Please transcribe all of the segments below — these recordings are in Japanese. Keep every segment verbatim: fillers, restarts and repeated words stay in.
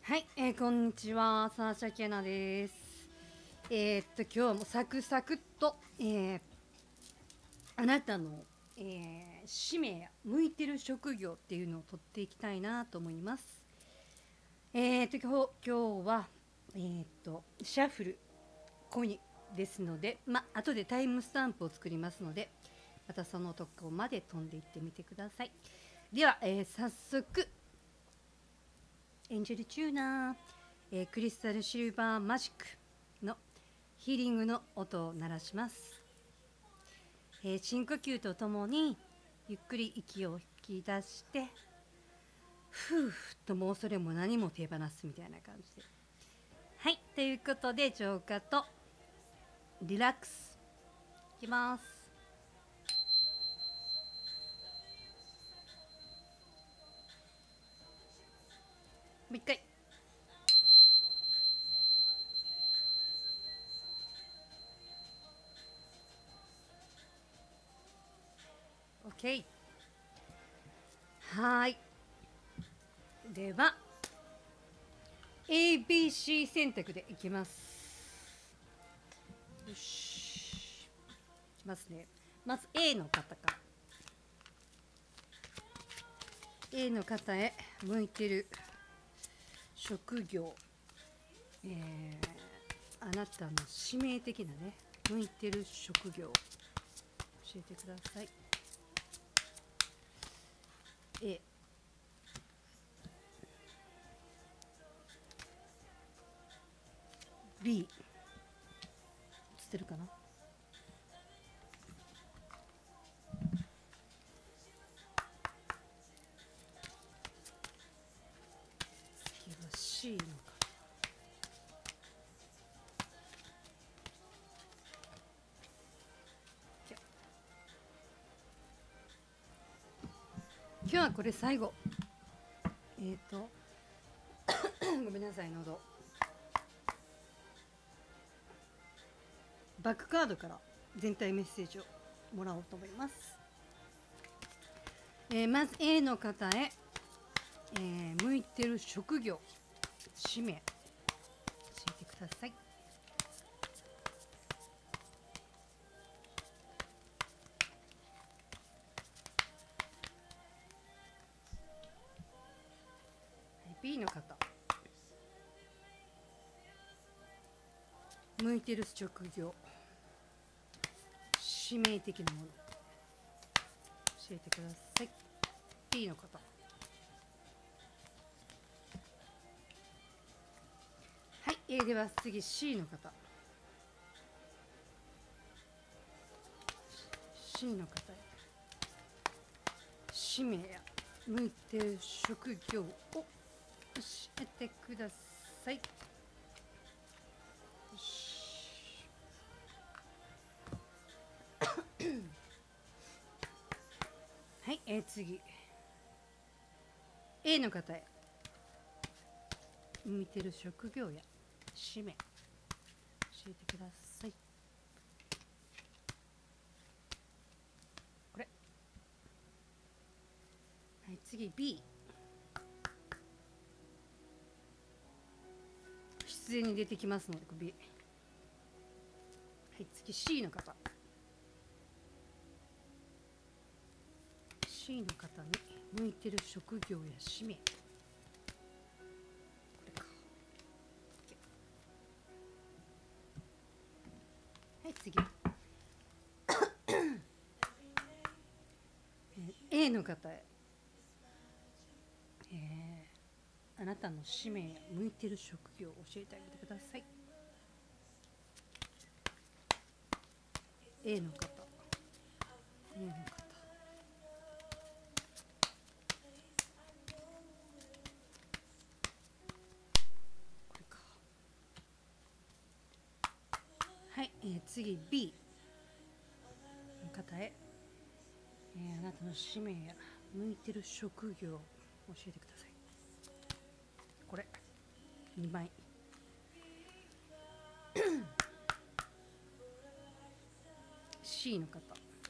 はい、えー、こんにちは、サーシャキャナです。えー、っと今日もサクサクっと、えー、あなたの、えー、使命や向いてる職業っていうのを取っていきたいなと思います。えー、っと今日今日はえー、っとシャッフル込みですので、まあ後でタイムスタンプを作りますので、またそのとこまで飛んでいってみてください。では、えー、早速エンジェルチューナー、えー、クリスタルシルバーマジックのヒーリングの音を鳴らします。えー、深呼吸とともにゆっくり息を引き出して、ふーっともうそれも何も手放すみたいな感じで。はい、ということで浄化とリラックスいきます。もう一回。OK。はい。では エービーシー 選択でいきます。よし。いきますね。まず A の方から。A の方へ向いてる職業、えー、あなたの使命的なね、向いてる職業教えてください。 A。 B。 映ってるかな。次は C のか。今日はこれ最後。えっ、ー、とごめんなさい、喉。バックカードから全体メッセージをもらおうと思います。えー、まず A の方へ、えー、向いてる職業、使命教えてください。B の方、向いてる職業、使命的なもの教えてください。 B の方。はい、えー、では次 C の方。 C の方へ使命や向いてる職業を教えてください。はい、えー、次 A の方へ向いてる職業や使命教えてください。これ。はい、次 B。 必然に出てきますので B。 はい、次 C の方。 C の方に向いてる職業や使命、これか。はい、次A の方へ、えー、あなたの使命や向いてる職業を教えてあげてください。 A の方。 A の方。これか。はい、えー、次 B の方へ、えー、あなたの使命や向いてる職業を教えてください。これにまい。C の方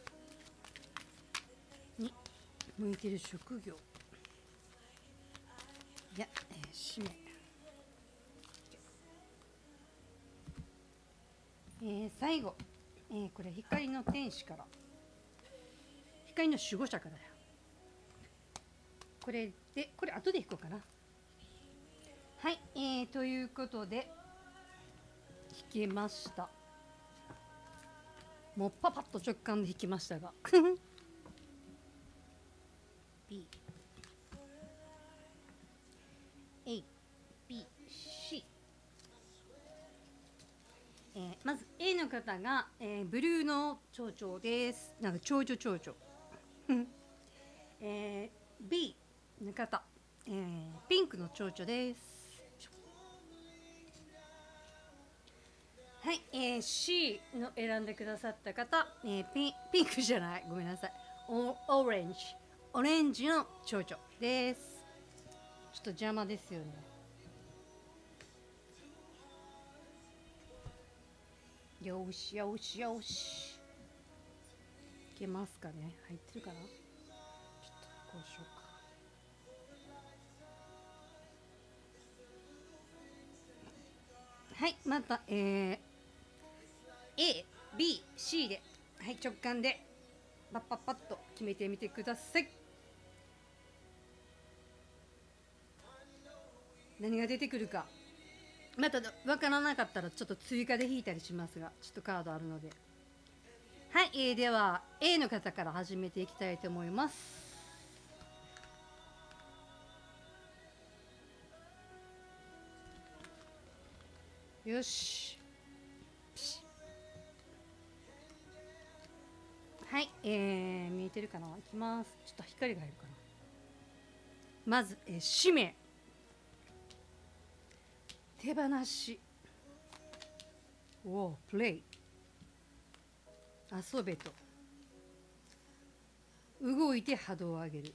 に向いてる職業や、えー、使命教ー、最後、えー、これ光の天使から光の守護者からだよ。これでこれ後で引こうかな。はい、えー、ということで引けました。もうパパッと直感で引きましたがB A B C、えー、まず A の方が、えー、ブルーの蝶々です。なんか蝶々蝶々えー、B の方、えー、ピンクの蝶々です。はい、えー、C の選んでくださった方、えー、ピンピンクじゃない、ごめんなさい、オオレンジオレンジの蝶々です。ちょっと邪魔ですよね。よしよしよし、いけますかね。入ってるかな。ちょっとこうしようか。はい、また、えー、A、B、C で、はい、直感でパッパッパッと決めてみてください。何が出てくるか、また分からなかったらちょっと追加で引いたりしますが、ちょっとカードあるので。はい、えー、では A の方から始めていきたいと思います。よし、はい、えー、見えてるかな。いきます。ちょっと光が入るかな。まず、えー、使命、手放し、おー、プレイ、遊べと、動いて波動を上げる、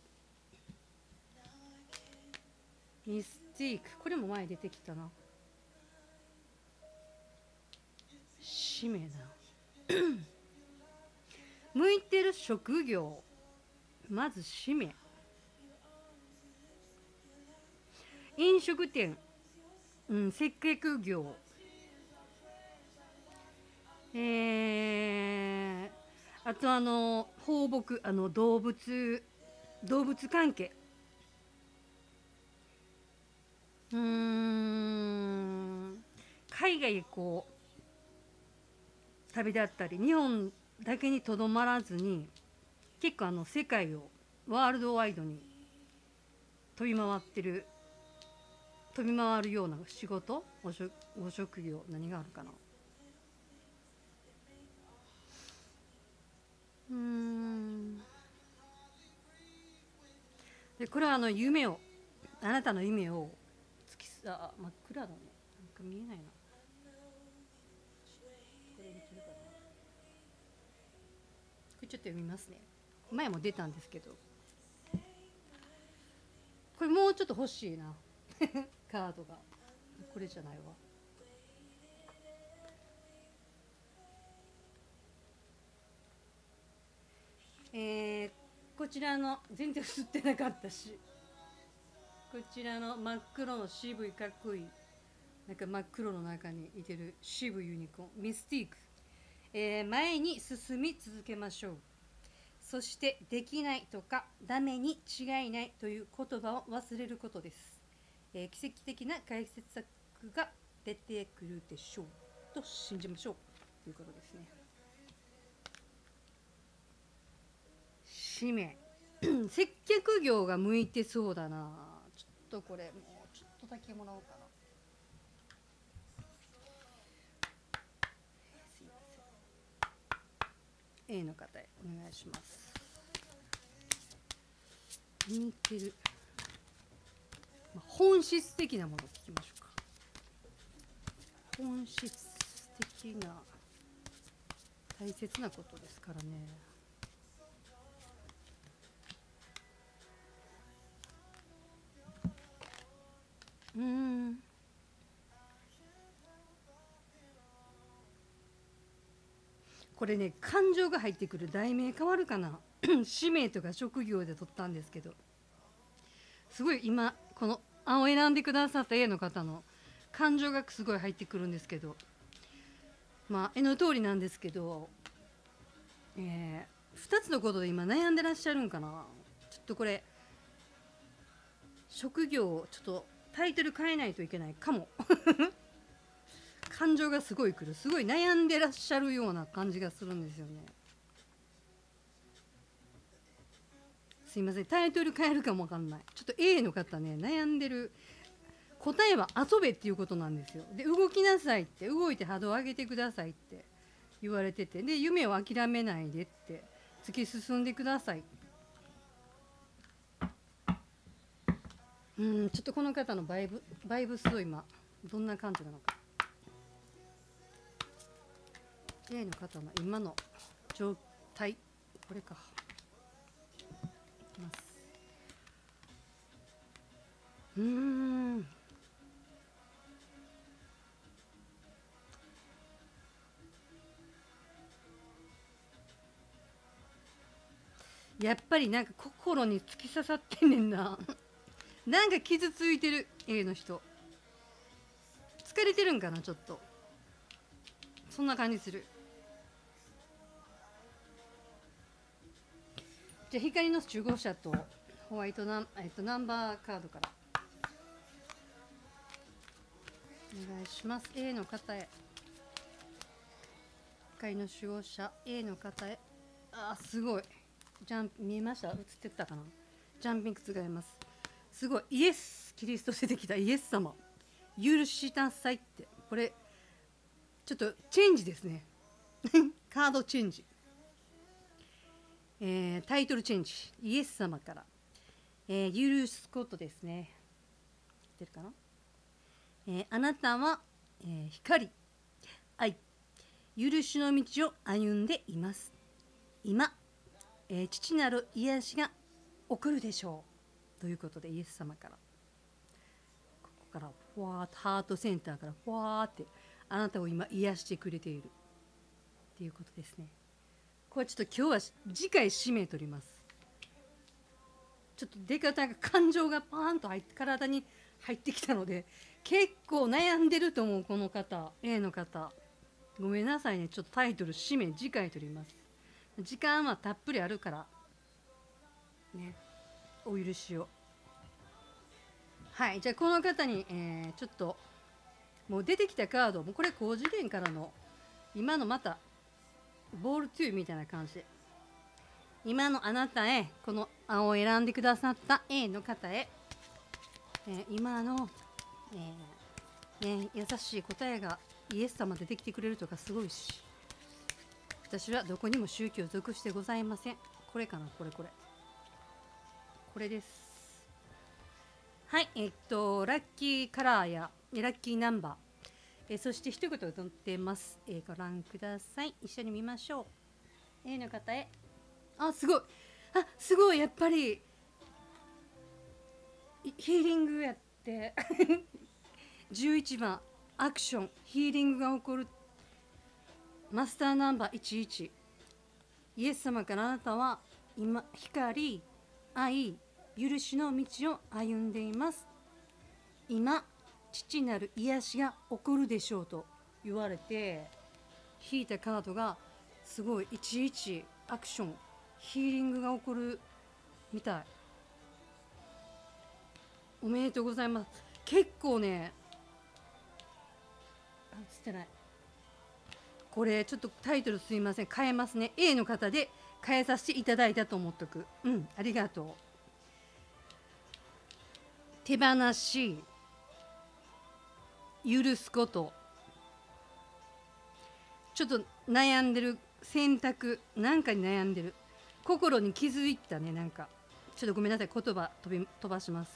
ミスティーク、これも前出てきたな。使命な向いてる職業、まず使命、飲食店、うん、接客業、えー、あとあの放牧、あの動物動物関係、うーん、海外こう旅立ったり、日本だけにとどまらずに結構あの世界をワールドワイドに飛び回ってる、飛び回るような仕事、ご職、ご職業、何があるかな。うーん、でこれはあの夢を、あなたの夢を突きす、あ、真っ暗だね、なんか見えないな。これできるかな。これちょっと読みますね。前も出たんですけど、これもうちょっと欲しいなカードが。これじゃないわ。えー、こちらの全然映ってなかったし、こちらの真っ黒の渋いかっこいい、なんか真っ黒の中にいてる渋いユニコーン、ミスティーク、えー、前に進み続けましょう。そしてできないとかダメに違いないという言葉を忘れることです。えー、奇跡的な解説策が出てくるでしょうと信じましょうということですね。使命接客業が向いてそうだな。ちょっとこれもうちょっとだけもらおうかな。すいません、 A の方へお願いします。向いてる、まあ、本質的なものを聞きましょうか。本質的な大切なことですからね。うーん、これね、感情が入ってくる。題名変わるかな使命とか職業で取ったんですけど、すごい今この青選んでくださった A の方の感情がすごい入ってくるんですけど、 まあ絵の通りなんですけど、えー、ふたつのことで今悩んでらっしゃるんかな。ちょっとこれ職業をちょっとタイトル変えないといけないかも感情がすごいくる、すごい悩んでらっしゃるような感じがするんですよね。すいません、タイトル変えるかもわかんない。ちょっと A の方ね、悩んでる。答えは遊べっていうことなんですよ。で、動きなさいって、動いて波動を上げてくださいって言われてて、で、夢を諦めないでって、突き進んでください。うん、ちょっとこの方のバイブバイブスを今どんな感じなのか。A の方の今の状態、これか。いきます。うーん。やっぱりなんか心に突き刺さってんねんななんか傷ついてる A の人。疲れてるんかな、ちょっと。そんな感じする。じゃあ光の守護者とホワイトナン、えっと、ナンバーカードからお願いします。 A の方へ。光の守護者 A の方へ。あー、すごい。ジャンプ見えました？映ってたかな。ジャンピング違います。すごい。イエスキリスト出てきた。イエス様許しなさいって。これちょっとチェンジですねカードチェンジ、えー、タイトルチェンジ。イエス様から、えー、許すことですね。出るかな、えー、あなたは、えー、光、愛、許しの道を歩んでいます。今、えー、父なる癒しが起こるでしょうということで、イエス様から、ここからふわーっとハートセンターからふわーってあなたを今癒してくれているっていうことですね。これちょっと今日は次回使命取ります。ちょっと出方が、感情がパーンと入って体に入ってきたので、結構悩んでると思う。この方 A の方、ごめんなさいね。ちょっとタイトル使命次回取ります。時間はたっぷりあるからね、お許しを。はい、じゃあこの方に、えー、ちょっともう出てきたカードも、これ高次元からの今のまたボールにみたいな感じで、今のあなたへ、この青を選んでくださった A の方へ、えー、今の、えーね、優しい答えがイエス様でできてくれるとかすごいし、私はどこにも宗教属してございません。これかな、これこれこれです。はい、えっとラッキーカラーやラッキーナンバー、えそして一言載ってます、えー、ご覧ください。一緒に見ましょう。 A の方へ。あ、すごい。あ、すごい。やっぱりヒーリングやってじゅういちばんアクション、ヒーリングが起こる。マスターナンバーいちいち、イエス様から、あなたは今光、愛、許しの道を歩んでいます。今父なる癒しが起こるでしょうと言われて、引いたカードがすごいいちいちアクション、ヒーリングが起こるみたい。おめでとうございます。結構ね、あ、映ってない。これちょっとタイトルすいません、変えますね。 A の方で変えさせていただいたと思っとく。うん、ありがとう。手放し、許すこと、ちょっと悩んでる、選択なんかに悩んでる、心に気づいたね。なんかちょっとごめんなさい、言葉飛び飛ばします。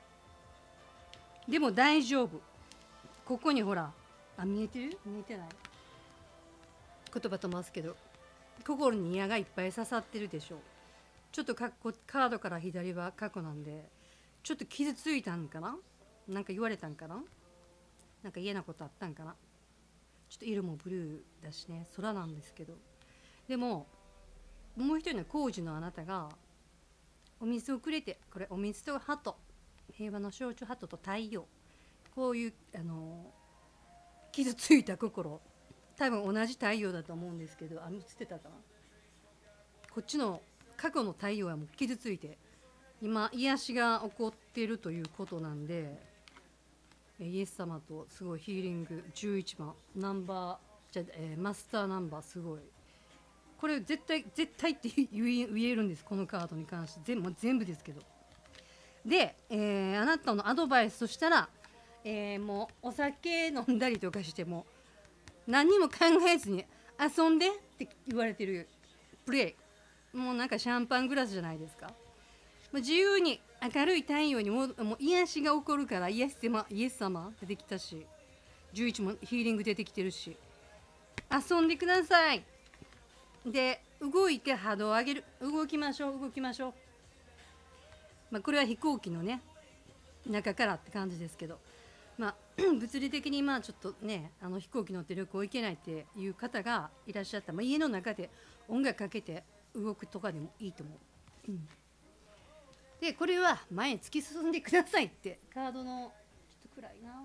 でも大丈夫。ここにほら、あ、見えてる？見えてない？言葉飛ばすけど、心に矢がいっぱい刺さってるでしょう。ちょっとかっこカードから左は過去なんで、ちょっと傷ついたんかな、なんか言われたんかな、なんか嫌なことあったんかな。ちょっと色もブルーだしね、空なんですけど。でももう一人の工事のあなたがお水をくれて、これお水と鳩、平和の象徴、鳩と太陽、こういうあの傷ついた心多分同じ太陽だと思うんですけど、あの捨てたかな。こっちの過去の太陽はもう傷ついて今癒しが起こっているということなんで、イエス様とすごいヒーリングじゅういちばんナンバーじゃ、えーマスターナンバーすごい。これ絶対絶対って言え言えるんです、このカードに関して全もう全部ですけど。で、えーあなたのアドバイスとしたら、えーもうお酒飲んだりとかしても何にも考えずに遊んでって言われてるプレイ、もうなんかシャンパングラスじゃないですか。もう自由に明るい太陽にももう癒しが起こるから、イエス様イエス様出てきたし、じゅういちもヒーリング出てきてるし、遊んでください。で動いて波動を上げる、動きましょう動きましょう。まあこれは飛行機のね中からって感じですけど、まあ物理的にまあちょっとね、あの飛行機乗って旅行行けないっていう方がいらっしゃったら、まあ、家の中で音楽かけて動くとかでもいいと思う。うん、でこれは前に突き進んでくださいってカードのちょっと暗いな、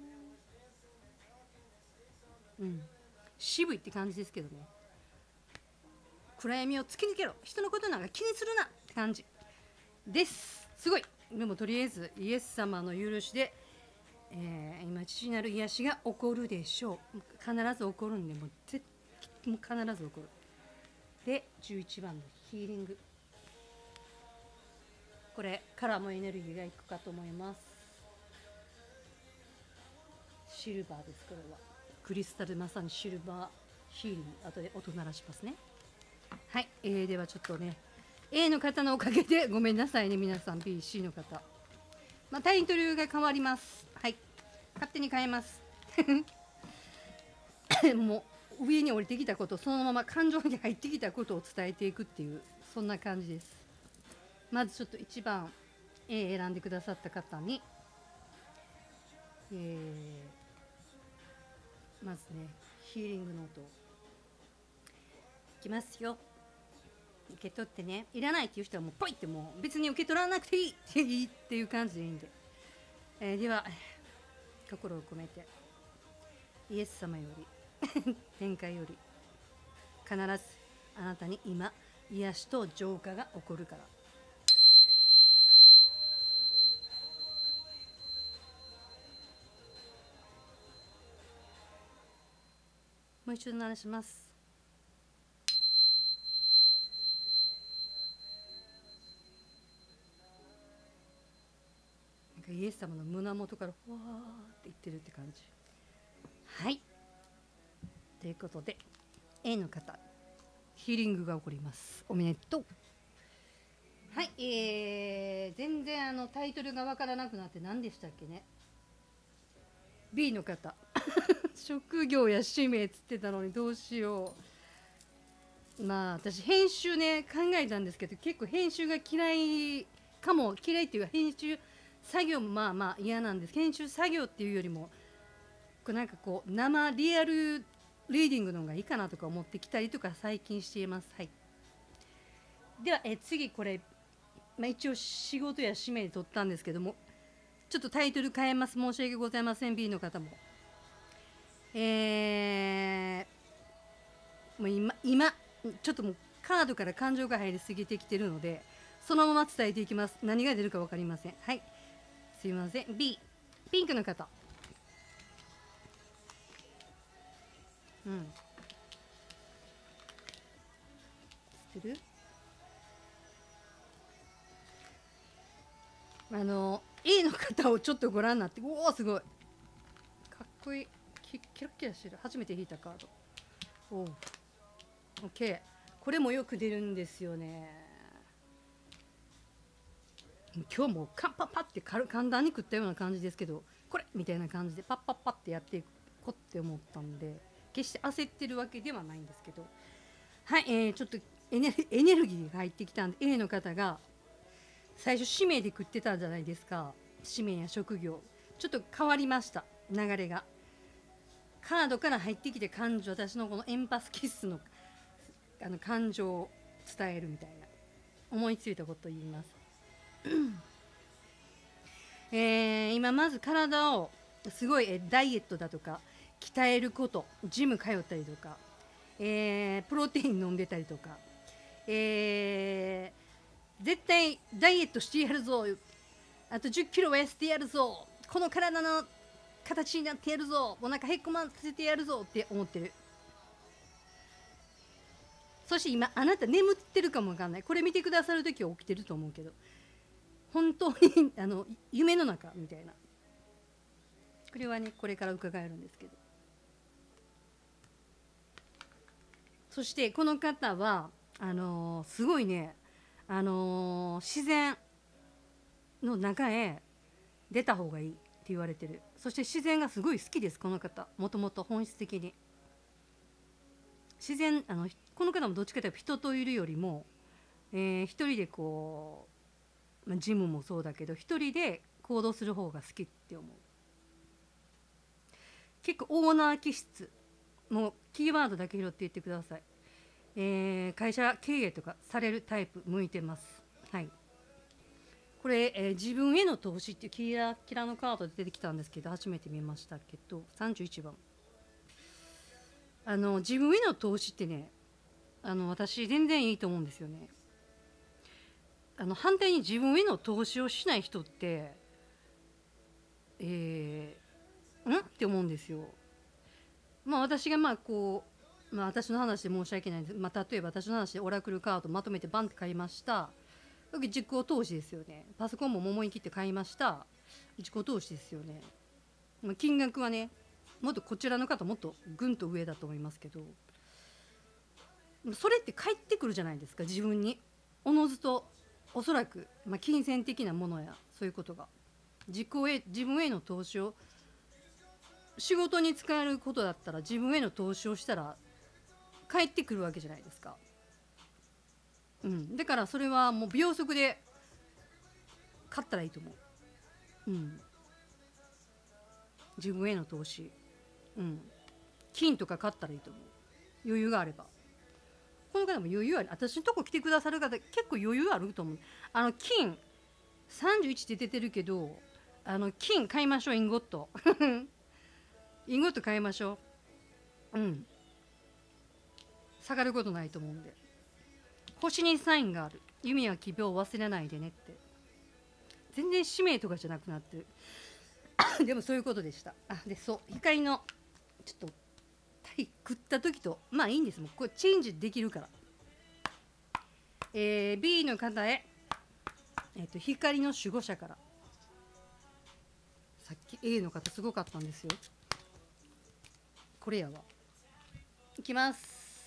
うん、渋いって感じですけどね。暗闇を突き抜けろ、人のことなんか気にするなって感じです。すごい。でもとりあえずイエス様の許しで、えー、今父なる癒しが起こるでしょう。必ず起こるんで、もう絶もう必ず起こる。でじゅういちばんのヒーリング、これからもエネルギーがいくかと思います。シルバーです。これはクリスタル、まさにシルバーヒーリング。後で音鳴らしますね。はい、えー、ではちょっとね A の方のおかげでごめんなさいね皆さん。 ビーシー の方、まあ、タイトルが変わります。はい、勝手に変えますもう上に降りてきたこと、そのまま感情に入ってきたことを伝えていくっていう、そんな感じです。まずちょっといちばん A 選んでくださった方に、えー、まずねヒーリングノートいきますよ。受け取ってね、いらないっていう人はもうポイってもう別に受け取らなくていいっていいっていう感じでいいんで、えー、では心を込めてイエス様より天界より必ずあなたに今癒しと浄化が起こるから。もう一度鳴らします。なんかイエス様の胸元からふわーって言ってるって感じ。はい、ということで A の方ヒーリングが起こります。おめでとう。はい、えー、全然あのタイトルがわからなくなって何でしたっけね。 B の方職業や使命つってたのにどうしよう。まあ私編集ね考えたんですけど、結構編集が嫌いかも。嫌いっていうか編集作業もまあまあ嫌なんです。編集作業っていうよりもこうなんかこう生リアルリーディングの方がいいかなとか思ってきたりとか最近しています。はい、ではえ次これ、まあ、一応仕事や使命で取ったんですけども、ちょっとタイトル変えます。申し訳ございません。 B の方もえー、もう今今ちょっともうカードから感情が入りすぎてきてるのでそのまま伝えていきます。何が出るか分かりません。はい、すいません。 B ピンクの方、うん知ってる？あの A の方をちょっとご覧になって、おおすごいかっこいい。キキラキラしてる。初めて引いたカード。おお OK、 これもよく出るんですよね。今日もカンパッパって簡単に食ったような感じですけど、これみたいな感じでパッパッパってやっていこうって思ったんで、決して焦ってるわけではないんですけど、はい、えー、ちょっとエネエネルギーが入ってきたんで A の方が最初使命で食ってたじゃないですか。使命や職業ちょっと変わりました。流れがカードから入ってきて感情、私のこのエンパスキスのあの感情を伝えるみたいな思いついたことを言いますえー、今まず体をすごいダイエットだとか鍛えること、ジム通ったりとか、えー、プロテイン飲んでたりとか、えー、絶対ダイエットしてやるぞ、あとじゅっキロは痩せてやるぞ、この体の形になってやるぞ、お腹へっこまさせてやるぞって思ってる。そして今あなた眠ってるかもわかんない。これ見てくださる時は起きてると思うけど、本当にあの夢の中みたいな。これはね、これから伺えるんですけど。そしてこの方はあのー、すごいね、あのー、自然の中へ出た方がいいって言われてる。そして自然がすごい好きです、この方。もともと本質的に自然、あのこの方もどっちかというと人といるよりも、えー、一人でこう、まあ、ジムもそうだけど一人で行動する方が好きって思う。結構オーナー気質、もうキーワードだけ拾って言ってください。えー、会社経営とかされるタイプ向いてます。はい。これ、えー、自分への投資っていうキラキラのカードで出てきたんですけど、初めて見ましたけど、さんじゅういちばん。あの自分への投資ってね、あの私全然いいと思うんですよね。あの反対に自分への投資をしない人って、えー、んって思うんですよ。まあ私がまあこう、まあ、私の話で申し訳ないんです、まあ、例えば私の話でオラクルカードまとめてバンって買いました。実行投資ですよね。パソコンも思い切って買いました。自己投資ですよね。まあ、金額はね、もっとこちらの方もっとぐんと上だと思いますけど、それって返ってくるじゃないですか、自分におのずと。おそらく、まあ、金銭的なものやそういうことが自己へ自分への投資を仕事に使えることだったら、自分への投資をしたら返ってくるわけじゃないですか。うん、だからそれはもう秒速で買ったらいいと思う。うん、自分への投資、うん、金とか買ったらいいと思う。余裕があれば。この方も余裕ある。私のとこ来てくださる方結構余裕あると思う。あの金さんじゅういちって出てるけど、あの金買いましょう。インゴットインゴット買いましょう。うん、下がることないと思うんで。星にサインがある。夢や希望を忘れないでねって。全然使命とかじゃなくなってるでもそういうことでした。あ、で、そう、光のちょっとタイ食った時とまあいいんです。もうこれチェンジできるから。えー、ビー の方へ、えー、と光の守護者から。さっき エー の方すごかったんですよ。これやわ。いきます。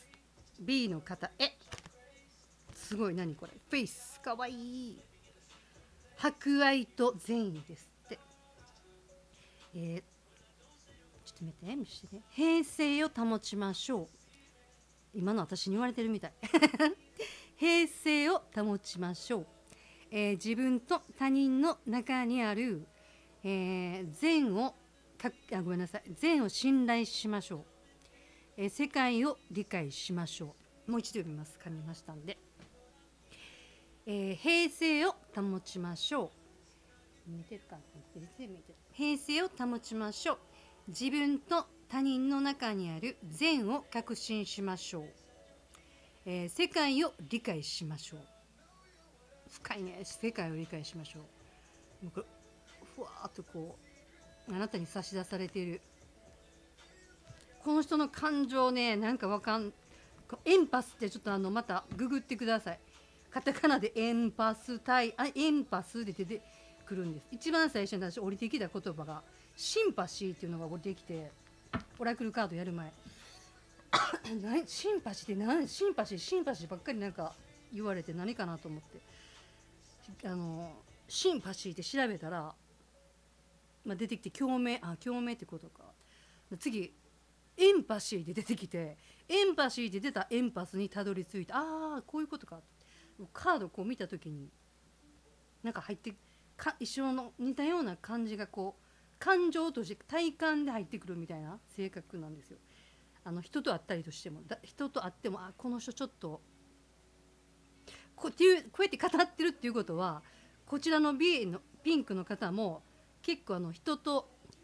ビー の方へ、すごい。何これ、フェイスかわいい。博愛と善意ですって。えー、ちょっと見て見してね。平静を保ちましょう。今の私に言われてるみたい平静を保ちましょう。えー、自分と他人の中にある、えー、善をかあごめんなさい善を信頼しましょう。えー、世界を理解しましょう。もう一度読みます。噛みましたんで。えー、平静を保ちましょう。見てるかな。平静を保ちましょう。自分と他人の中にある善を確信しましょう。えー、世界を理解しましょう。深いね。世界を理解しましょう。もうこれふわーっとこうあなたに差し出されているこの人の感情ね、なんかわかんエンパスってちょっとあのまたググってください。カタカナでエンパス対あエンパスで出てくるんです。一番最初に私降りてきた言葉がシンパシーっていうのが降りてきて、オラクルカードやる前シンパシーって何、シンパシーシンパシーばっかりなんか言われて何かなと思って、あのシンパシーって調べたら、まあ、出てきて共鳴、あ共鳴ってことか。次エンパシーで出てきて、エンパシーで出たエンパスにたどり着いて、ああこういうことか。カードこう見た時になんか入ってか一緒の似たような感じがこう感情として体感で入ってくるみたいな性格なんですよ。あの人と会ったりとしても、だ人と会っても、あこの人ちょっとこうっていうこうやって語ってるっていうことは、こちらの B のピンクの方も結構あの人と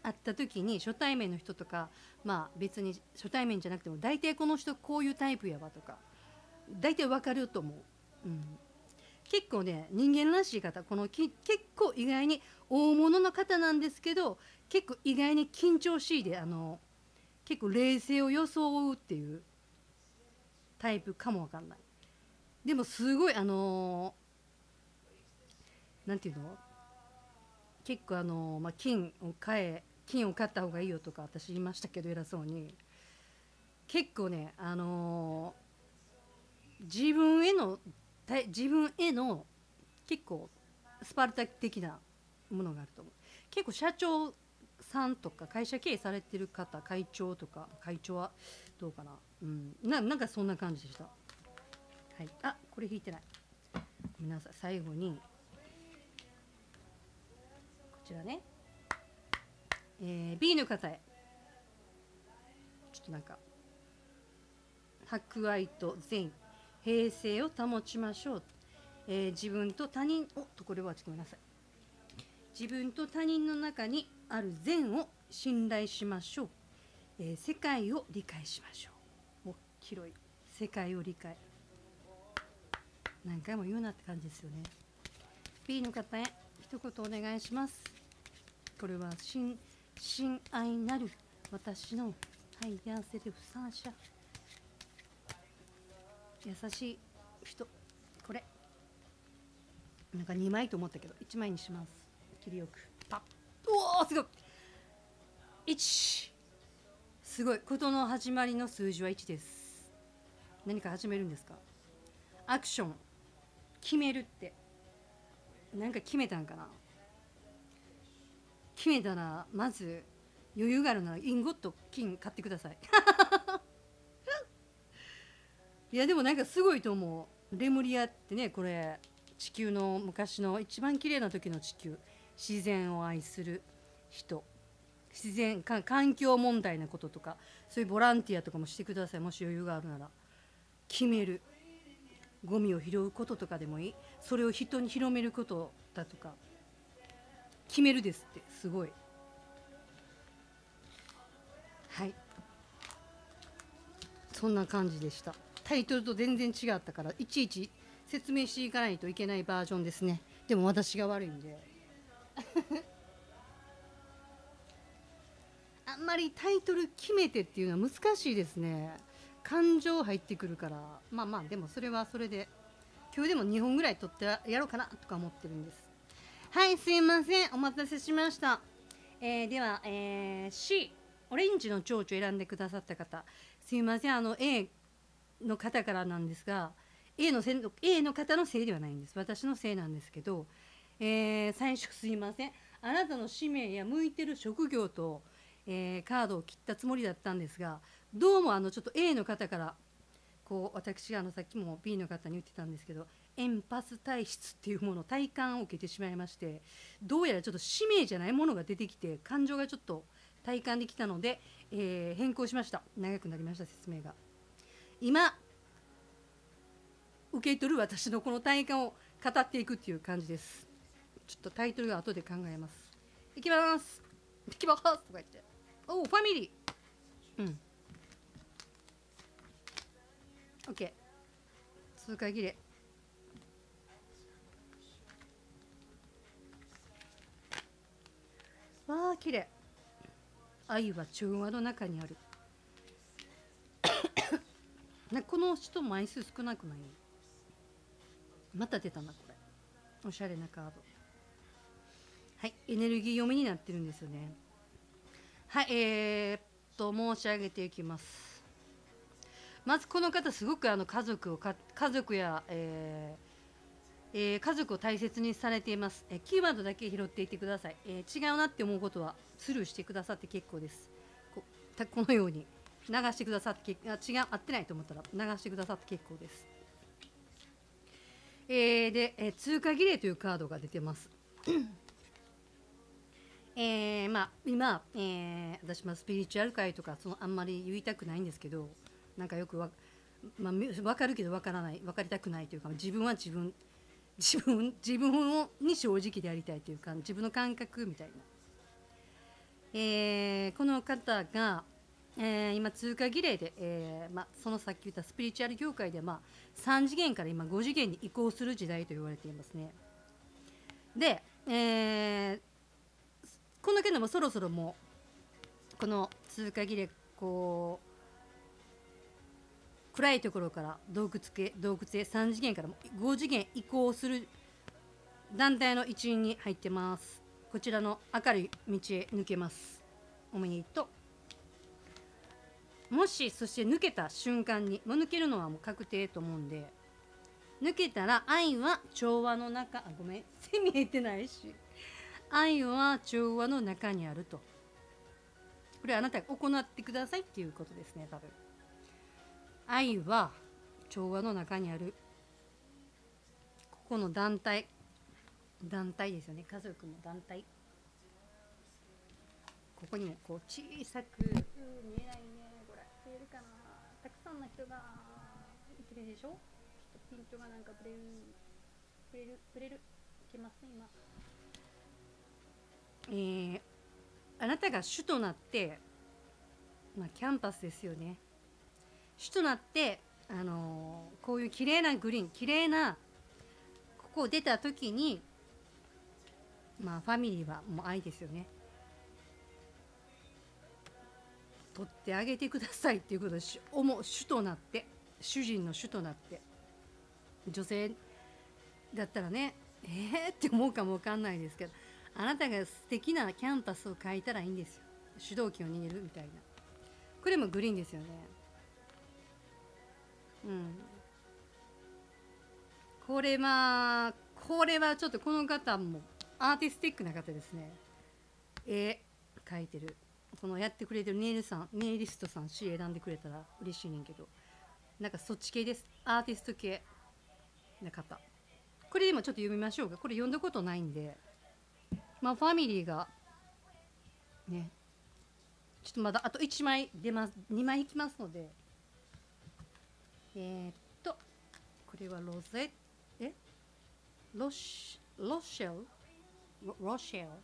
会った時に初対面の人とか、まあ別に初対面じゃなくても大体この人こういうタイプやわとか大体わかると思う、うん、結構ね人間らしい方、このき結構意外に大物の方なんですけど、結構意外に緊張しいで、あの結構冷静を装うっていうタイプかもわかんない。でもすごいあのー、なんていうの、結構あのー、まあ、金を買え金を買った方がいいよとか私言いましたけど、偉そうに結構ね、あのー、自分への自分への結構スパルタ的なものがあると思う。結構社長さんとか会社経営されてる方、会長とか、会長はどうかな、うん、な, なんかそんな感じでした。はい、あ、これ引いてない、ごめんなさい。最後にこちらね、えー、B の方へちょっとなんか博愛と善、平静を保ちましょう、えー、自分と他人おっと、これはちょっとごめんなさい。自分と他人の中にある善を信頼しましょう、えー、世界を理解しましょう。お、広い世界を理解、何回も言うなって感じですよね。 B の方へ一言お願いします。これは親親愛なる私のハイヤーセルフ三者、優しい人、これなんかにまいと思ったけどいちまいにします。切りよくパッ、おおすごいいち、すごい、ことの始まりの数字はいちです。何か始めるんですか？アクション決めるって、なんか決めたんかな。決めたらまず余裕があるならインゴット金買ってくださいいやでもなんかすごいと思う。レムリアってね、これ地球の昔の一番綺麗な時の地球、自然を愛する人、自然か環境問題のこととか、そういうボランティアとかもしてください。もし余裕があるなら。決める、ゴミを拾うこととかでもいい、それを人に広めることだとか決めるですって、すごい。はい、そんな感じでした。タイトルと全然違ったからいちいち説明していかないといけないバージョンですね。でも私が悪いんであんまりタイトル決めてっていうのは難しいですね。感情入ってくるから。まあまあでもそれはそれで今日でもにほんぐらい撮ってやろうかなとか思ってるんです。はい、すいません、お待たせしました。えー、では、えー、C オレンジの蝶々を選んでくださった方、すいません、あの A の方からなんですが、 A のせ A の方のせいではないんです。私のせいなんですけど、えー、最初すいません、あなたの使命や向いてる職業と、えー、カードを切ったつもりだったんですが、どうもあのちょっと A の方からこう、私があのさっきも B の方に言ってたんですけど、エンパス体質っていうものを体感を受けてしまいまして、どうやらちょっと使命じゃないものが出てきて感情がちょっと体感できたので、えー、変更しました。長くなりました、説明が。今受け取る私のこの体感を語っていくっていう感じです。ちょっとタイトルは後で考えます。いきますいきますとか言って、おおファミリー、うん OK、 通過儀礼、わあ綺麗。愛は調和の中にあるな。この人枚数少なくない？また出たなこれ、おしゃれなカード。はい、エネルギー読みになってるんですよね。はい、えー、っと申し上げていきます。まずこの方すごくあの家族をか家族や、えーえー、家族を大切にされています。えー、キーワードだけ拾っていってください。えー、違うなって思うことはスルーしてくださって結構です。 こ, このように流してくださってあ違う合ってないと思ったら流してくださって結構です。えー、で、えー、通過儀礼というカードが出てますえー、まあ今、えー、私もスピリチュアル界とかそのあんまり言いたくないんですけど、なんかよくわ、まあ、分かるけど分からない、分かりたくないというか、自分は自分自分自分に正直でありたいというか、自分の感覚みたいな、 えーこの方が、えー今通貨儀礼で、えーまあ、そのさっき言ったスピリチュアル業界で、まあ、さん次元から今ご次元に移行する時代と言われていますね。で、えーこの件でもそろそろもうこの通貨儀礼こう暗いところから洞窟系洞窟へさん次元からもご次元移行する団体の一員に入ってます。こちらの明るい道へ抜けます。おめでとう。もしそして抜けた瞬間にもう抜けるのはもう確定と思うんで、抜けたら愛は調和の中、あごめん背見えてないし、愛は調和の中にあると。これはあなたが行ってくださいっていうことですね。多分愛は調和の中にある。ここの団体団体ですよね。家族の団体、ここにもこう小さく見えないね。これ見えるかな。たくさんの人がいてるでしょ。ちょっとピントがなんかブレるブレるブレるいけますね今。えー、あなたが主となって、まあ、キャンパスですよね。主となって、あのーこういう綺麗なグリーン、綺麗なここを出た時に、まあファミリーはもう愛ですよね。取ってあげてくださいっていうことで、主主となって、主人の主となって、女性だったらね、えーって思うかもわかんないですけど、あなたが素敵なキャンパスを描いたらいいんですよ。主導権を握るみたいな。これもグリーンですよね。うん。これはこれはちょっとこの方もアーティスティックな方ですね。絵描いてる、そのやってくれてるネイルさん、ネイリストさん、詩選んでくれたら嬉しいねんけど、なんかそっち系です。アーティスト系な方。これでもちょっと読みましょうか。これ読んだことないんで、まあファミリーがね、ちょっとまだあといちまい出ます、にまいいきますので、えー、っとこれはロゼえロシロシェルロロシェル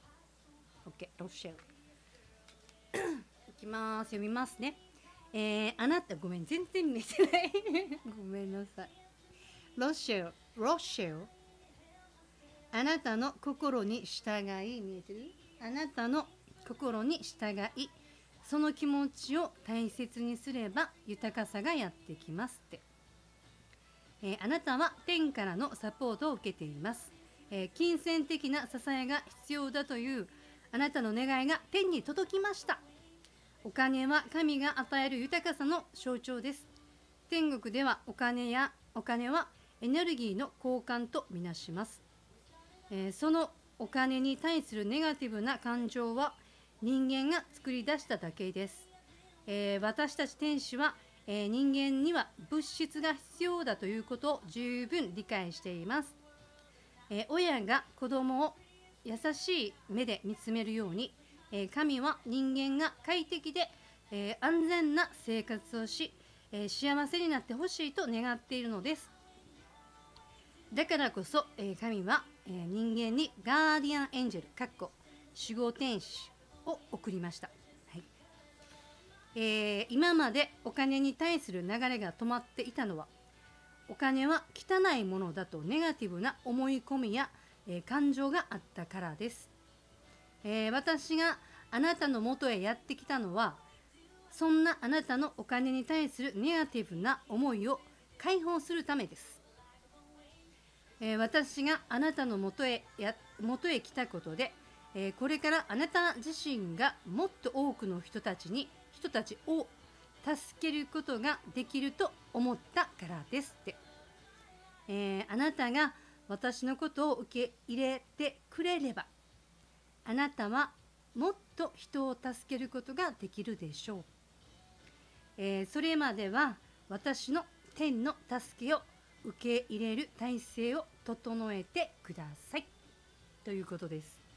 OK ロシェルいきます。読みますね。えー、あなたごめん全然見てないごめんなさい。ロシェルロシェルあなたの心に従い、見えてる？あなたの心に従い、その気持ちを大切にすれば豊かさがやってきますって。えーあなたは天からのサポートを受けています。えー金銭的な支えが必要だというあなたの願いが天に届きました。お金は神が与える豊かさの象徴です。天国ではお金やお金はエネルギーの交換とみなします。えーそのお金に対するネガティブな感情は人間が作り出しただけです。えー私たち天使は、えー人間には物質が必要だということを十分理解しています。えー親が子供を優しい目で見つめるように、えー神は人間が快適で、えー安全な生活をし、えー幸せになってほしいと願っているのです。だからこそ、えー神は、えー人間にガーディアンエンジェルかっこ守護天使を送りました。はい。えー今までお金に対する流れが止まっていたのは、お金は汚いものだとネガティブな思い込みや、えー感情があったからです。えー私があなたのもとへやってきたのは、そんなあなたのお金に対するネガティブな思いを解放するためです。えー私があなたのもとへや元へ来たことで、えーこれからあなた自身がもっと多くの人たちに人たちを助けることができると思ったからですって。えーあなたが私のことを受け入れてくれれば、あなたはもっと人を助けることができるでしょう。えーそれまでは私の天の助けを受け入れる体制を整えてくださいということですって。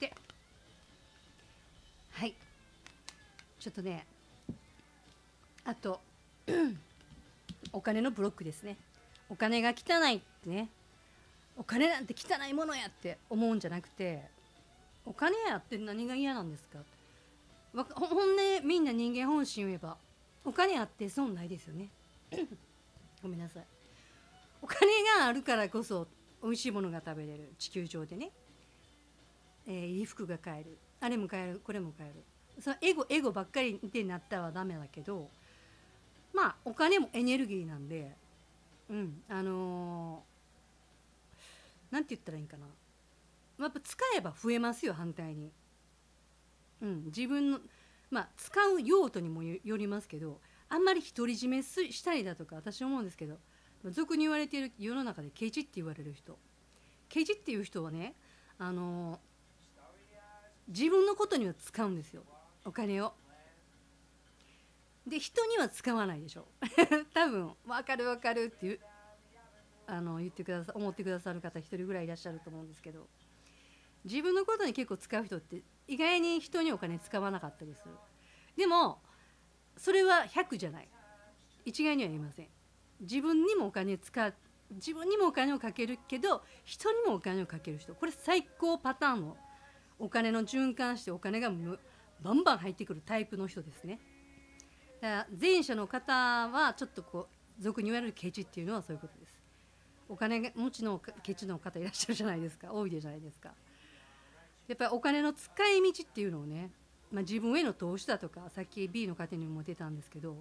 はい。ちょっとね、あとお金のブロックですね。お金が汚いってね、お金なんて汚いものやって思うんじゃなくて、お金やって何が嫌なんですか。 わかほほんでみんな人間本心を言えばお金あって損ないですよねごめんなさい。お金があるからこそ美味しいものが食べれる地球上でね、えー、衣服が買える、あれも買える、これも買える。そのエゴエゴばっかりでなったらダメだけど、まあお金もエネルギーなんで、うんあのー、なんて言ったらいいんかな、やっぱ使えば増えますよ反対に。うん、自分のまあ使う用途にもよりますけど、あんまり独り占めしたりだとか私思うんですけど、俗に言われている世の中でケチって言われる人、ケチっていう人はね、あのー、自分のことには使うんですよお金を。で人には使わないでしょ多分分かる分かるっていうあの言ってくださ思ってくださる方一人ぐらいいらっしゃると思うんですけど、自分のことに結構使う人って意外に人にお金使わなかったりする。でもそれはひゃくじゃない、一概には言いません。自分にもお金使う、自分にもお金をかけるけど人にもお金をかける人、これ最高パターンのお金の循環してお金がバンバン入ってくるタイプの人ですね。だから前者の方はちょっとこう俗に言われるケチっていうのはそういうことです。お金持ちのケチの方いらっしゃるじゃないですか、多いじゃないですか。やっぱりお金の使い道っていうのをね、まあ、自分への投資だとか、さっき ビー の方にも出たんですけど、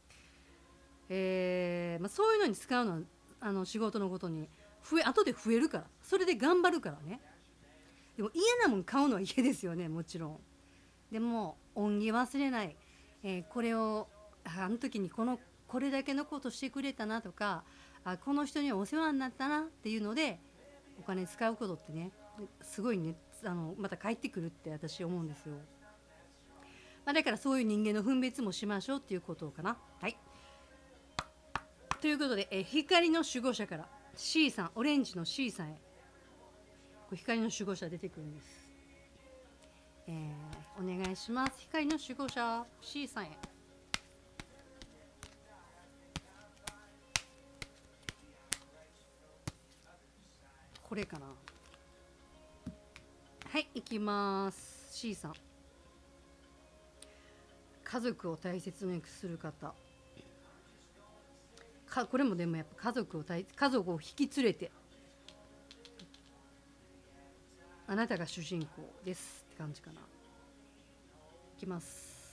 えーまあ、そういうのに使うのはあの仕事のことに増え後で増えるから、それで頑張るからね。でも嫌なもん買うのは嫌ですよね、もちろん。でも恩義忘れない、えー、これをあの時にこのこれだけのことしてくれたなとか、あこの人にはお世話になったなっていうのでお金使うことってね、すごいね、あのまた帰ってくるって私思うんですよ。まあ、だからそういう人間の分別もしましょうっていうことかな。はい。ということで、え光の守護者から C さん、オレンジの C さんへ、これ光の守護者出てくるんです。えー、お願いします。光の守護者 C さんへ。これかな。はい、いきます。 C さん、家族を大切にする方か、これもでもやっぱ家族を大家族を引き連れてあなたが主人公ですって感じかな。いきます。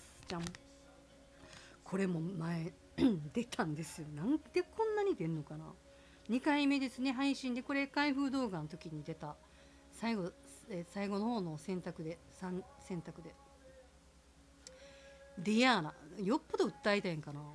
じゃん。これも前出たんですよ。なんでこんなに出んのかな。にかいめですね、配信で。これ開封動画の時に出た最後、え最後の方の選択でさん選択でディアーナ、よっぽど訴えたいんかな。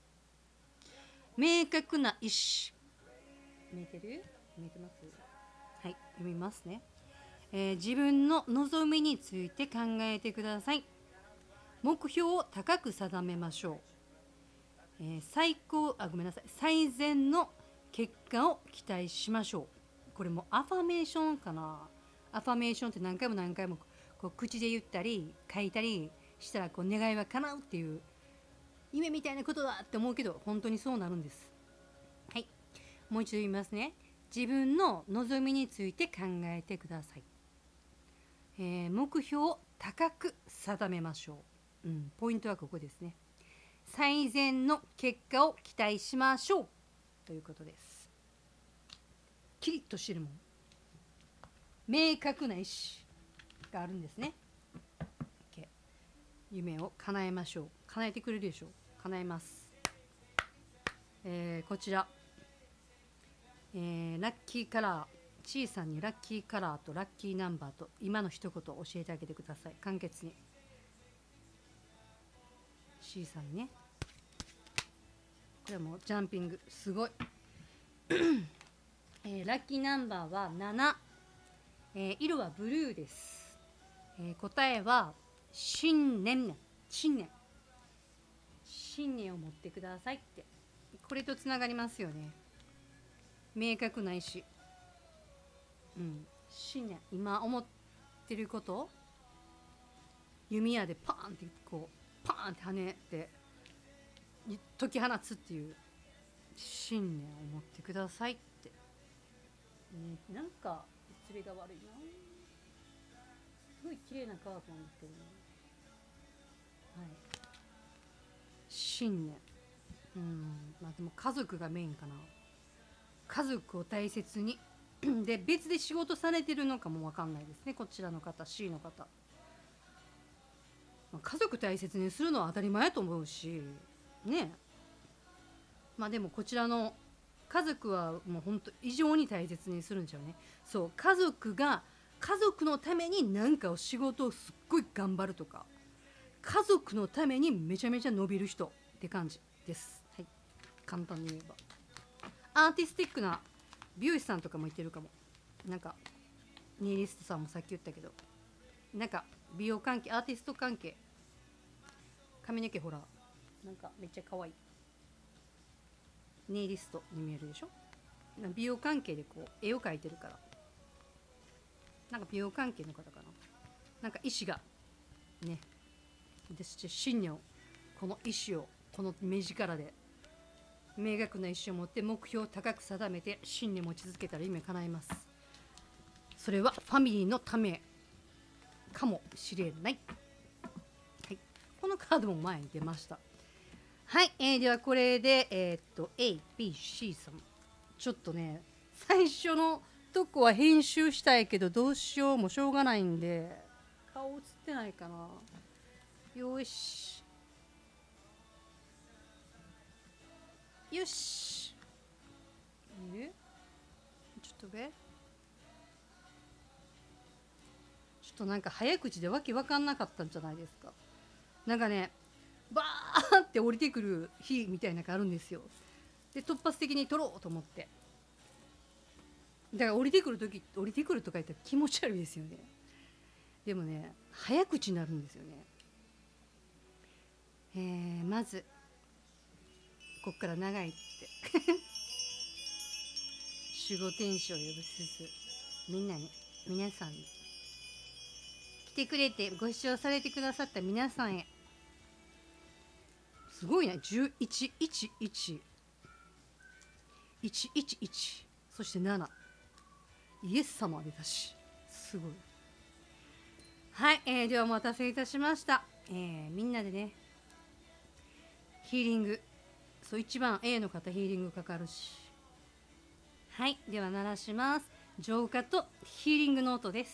明確な意思、見えてる見えてます。はい、読みますね。えー、自分の望みについて考えてください。目標を高く定めましょう。えー、最高あごめんなさい最善の結果を期待しましょう。これもアファメーションかな。アファメーションって何回も何回もこう口で言ったり書いたりしたらこう願いは叶うっていう夢みたいなことだって思うけど本当にそうなるんです。はい、もう一度言いますね。自分の望みについて考えてください。えー、目標を高く定めましょう、うん、ポイントはここですね。最善の結果を期待しましょうということです。キリッとしてるもん、明確な意思があるんですね。夢を叶えましょう。叶えてくれるでしょう。叶えます。えー、こちら、えー、ラッキーカラー、ちいさんにラッキーカラーとラッキーナンバーと今の一言を教えてあげてください。簡潔に C さんにね。これはもうジャンピングすごい、えー、ラッキーナンバーはなな、えー、色はブルーです。えー、答えは信念、信念信念を持ってくださいって、これとつながりますよね。明確な意思、うん、信念、今思ってること弓矢でパーンってこうパーンって跳ねて解き放つっていう信念を持ってくださいって、うん、なんか失礼が悪いな。すごい綺麗なカードなんですけどね。 信念、うん、まあでも家族がメインかな。家族を大切にで別で仕事されてるのかもわかんないですね、こちらの方 C の方。まあ家族大切にするのは当たり前と思うしね。まあでもこちらの家族はもう本当異常に大切にするんでしょうね。そう、家族が家族のために何かを仕事をすっごい頑張るとか、家族のためにめちゃめちゃ伸びる人って感じです。はい、簡単に言えばアーティスティックな美容師さんとかもいてるかも。なんかネイリストさんもさっき言ったけど、なんか美容関係、アーティスト関係、髪の毛ほらなんかめっちゃ可愛いネイリストに見えるでしょ。美容関係でこう絵を描いてるから、なんか美容関係の方かな。なんか意志がね、で信念を、この意志をこの目力で明確な意志を持って目標を高く定めて信念を持ち続けたら夢叶います。それはファミリーのためかもしれない。はい、このカードも前に出ました。はい、えー、ではこれでえー、っと エービーシー さん、ちょっとね最初のとこは編集したいけどどうしようもしょうがないんで、顔映ってないかな。よしよし、えちょっとべちょっとなんか早口でわけわかんなかったんじゃないですか。なんかねバーって降りてくる日みたいなのがあるんですよ。で突発的に撮ろうと思って、だから降りてくる時降りてくるとか言ったら気持ち悪いですよね。でもね早口になるんですよね。えー、まずこっから長いって守護天使を呼ぶ鈴、みんなに、皆さんに、来てくれてご視聴されてくださった皆さんへ、すごいね、じゅういちいちいちいちいちいち、そしてなな、イエス様出たし、すごい。はい、えー、ではお待たせいたしました。えー、みんなでねヒーリング、そう一番 A の方ヒーリングかかるし。はい、では鳴らします。浄化とヒーリングの音です。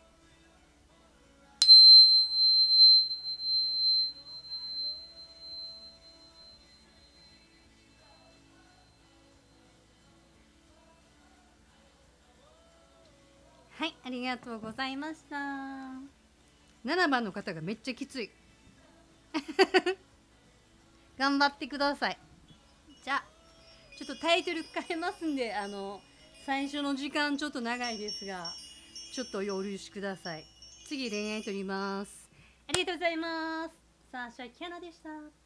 はい、ありがとうございました。ななばんの方がめっちゃきつい頑張ってください。じゃあちょっとタイトル変えますんで、あの最初の時間ちょっと長いですがちょっとお許しください。次恋愛取ります。ありがとうございます。サーシャキャナでした。